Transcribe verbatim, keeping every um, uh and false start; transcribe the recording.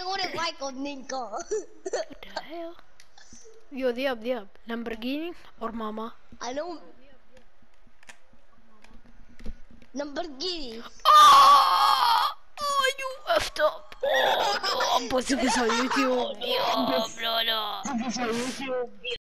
wouldn't like on Ninka. What the hell? Yo, Diab, Diab. Lamborghini or Mama? I know. Lamborghini. Oh, oh, you effed up. Oh, no. I'm posting this on YouTube. Diab, no, no.